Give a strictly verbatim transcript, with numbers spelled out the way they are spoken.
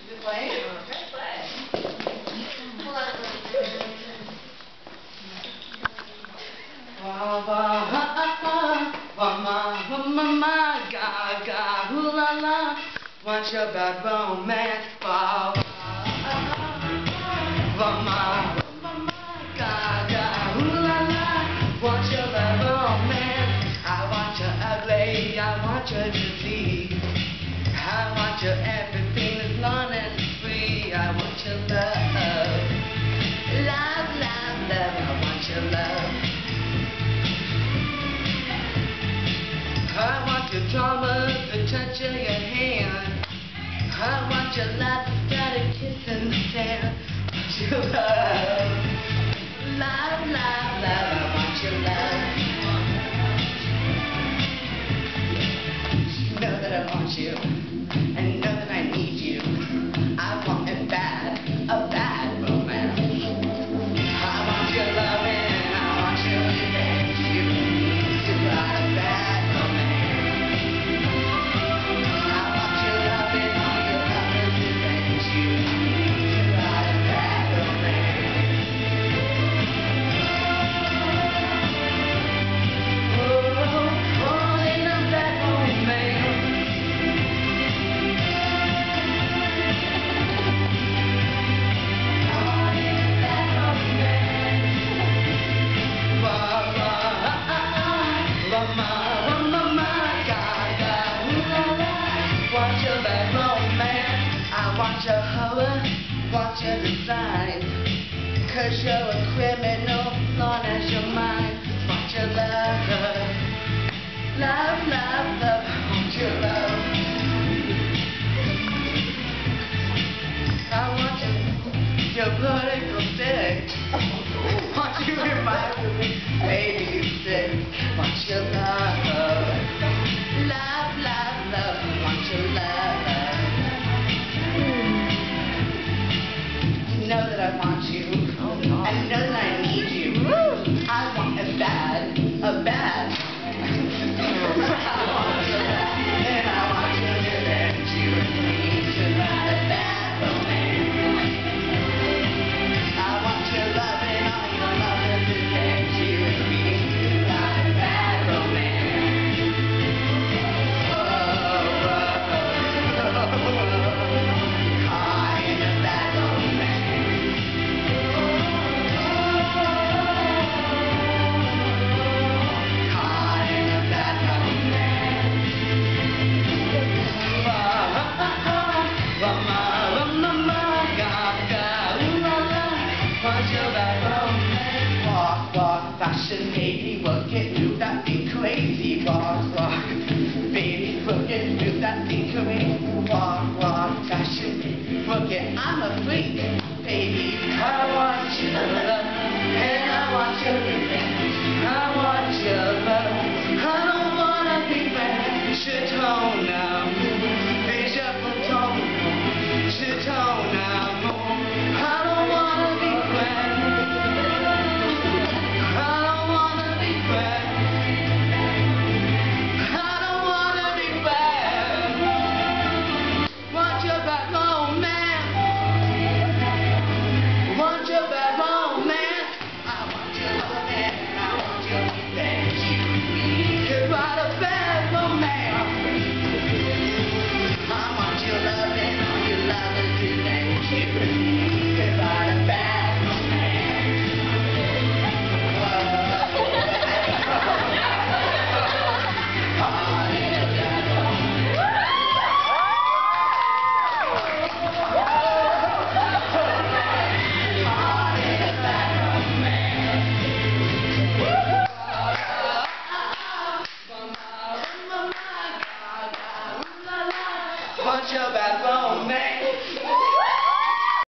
Is it playing? Press play. Hold on. Wah wah ha ha ha, wah ma wah ma ma, ga ga hoo la la. Want your bad romance? Wah wah ha ha, wah ma wah ma ma, ga ga hoo la la. Want your bad romance? I want your ugly, I want your disease. I want your everything as long as it's free. I want your love, love, love, love. I want your love. I want your drama, the touch of your hand. I want your love, got a kiss in the sand. I want your love, love, love, love. I want your love. You know that I want you, and you know that I need you. I want it bad, a bad romance. I want your love and I want your revenge. You need to write a bad romance. I want your love and all your love and revenge. You need to write a bad romance. Oh, all in a bad romance. Want your horror, want your design. Cause you're a criminal, long as you're mine. Want your love, love, love, love. Want your love. I want your, your political stick. Want you in my baby stick. Want your love, love, love, love. Want your love. Know that I want you, oh, no. And know that I need you. Woo. I want a bad, a bad. I want you bad, and I want you to revenge you and me to write a bad romance. I want your love and all your love and revenge you and me to write a bad romance. Oh, oh, oh, oh, oh. Caught in a bad romance. Walk, walk, fashion, baby, work it, do that thing crazy. Walk, walk, baby, work it, do that thing crazy. Walk, walk, fashion, baby, work it. I'm a freak, baby. I want your love, and I want your revenge. I want your love. I don't wanna be bad. Je t'en amour, et je peux t'en amour. Je t'en amour. I don't wanna be bad. Want your bad bone.